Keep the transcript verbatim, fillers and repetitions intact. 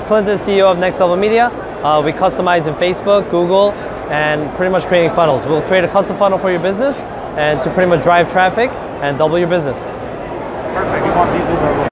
Clinton, C E O of Next Level Media. Uh, we customize in Facebook, Google, and pretty much creating funnels. We'll create a custom funnel for your business and to pretty much drive traffic and double your business. Perfect.